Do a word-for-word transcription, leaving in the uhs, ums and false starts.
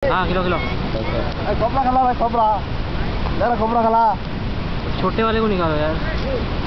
हाँ kilo kilo. खोपड़ा खला भाई, खोपड़ा खोपड़ा खला। छोटे वाले को निकालो यार।